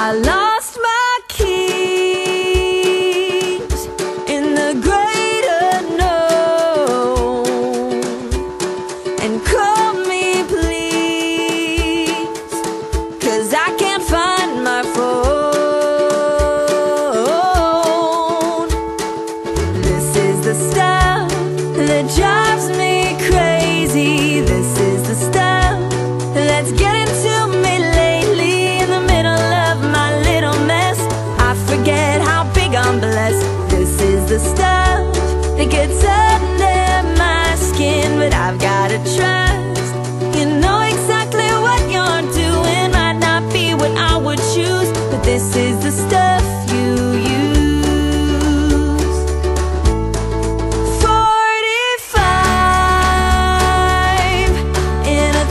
I lost my keys in the great unknown, and call me please, 'cause I can't find my phone. This is the stuff that drives me crazy. This is the stuff that's getting to me lately. In the middle of my little mess, I forget how big I'm blessed. This is the stuff that gets under my skin, but I've gotta trust. You know exactly what you're doing might not be what I would choose, but this is the stuff you use. 45 in a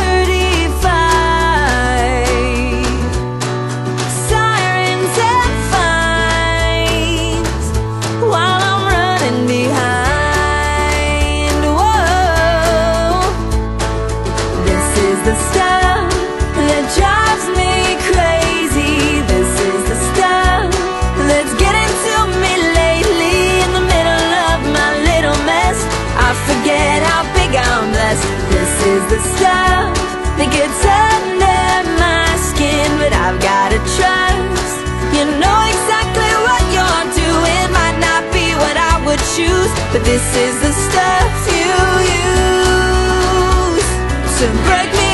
35, sirens and fines while I'm running behind. Whoa, this is the stuff that drives me crazy. This is the stuff that's getting to me lately. In the middle of my little mess, I forget how big I'm blessed. This is the stuff that gets under my skin, but I've gotta trust. You know exactly what you're doing might not be what I would choose, but this is the stuff you use to break me